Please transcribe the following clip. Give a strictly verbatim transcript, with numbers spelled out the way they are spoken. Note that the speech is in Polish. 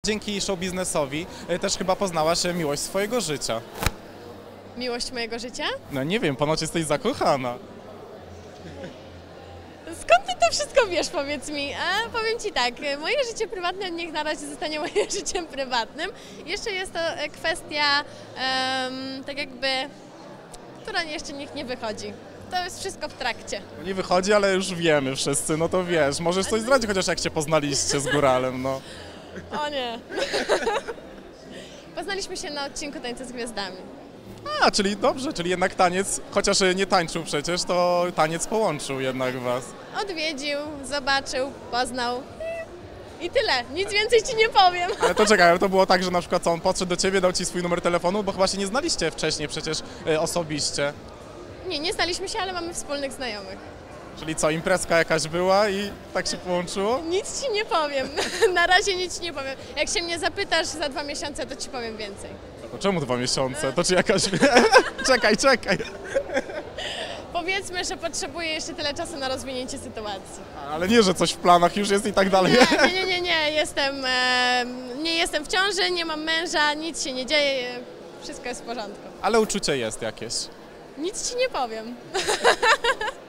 Dzięki show biznesowi y, też chyba poznałaś y, miłość swojego życia. Miłość mojego życia? No nie wiem, ponoć jesteś zakochana. Skąd ty to wszystko wiesz, powiedz mi? A powiem ci tak, moje życie prywatne niech na razie zostanie moim życiem prywatnym. Jeszcze jest to kwestia, um, tak jakby, która jeszcze nikt nie wychodzi. To jest wszystko w trakcie. No nie wychodzi, ale już wiemy wszyscy, no to wiesz, możesz coś zdradzić, chociaż jak się poznaliście z Góralem, no. O nie. Poznaliśmy się na odcinku Tańca z Gwiazdami. A, czyli dobrze, czyli jednak taniec, chociaż nie tańczył przecież, to taniec połączył jednak was. Odwiedził, zobaczył, poznał i tyle. Nic więcej ci nie powiem. Ale to czekaj, ale to było tak, że na przykład co, on podszedł do ciebie, dał ci swój numer telefonu, bo chyba się nie znaliście wcześniej przecież y, osobiście. Nie, nie znaliśmy się, ale mamy wspólnych znajomych. Czyli co, imprezka jakaś była i tak się połączyło? Nic ci nie powiem. Na razie nic ci nie powiem. Jak się mnie zapytasz za dwa miesiące, to ci powiem więcej. A to czemu dwa miesiące? To czy jakaś... czekaj, czekaj. Powiedzmy, że potrzebuję jeszcze tyle czasu na rozwinięcie sytuacji. Ale nie, że coś w planach już jest i tak dalej. Nie, nie, nie, nie. Jestem, e, nie jestem w ciąży, nie mam męża, nic się nie dzieje, wszystko jest w porządku. Ale uczucie jest jakieś. Nic ci nie powiem.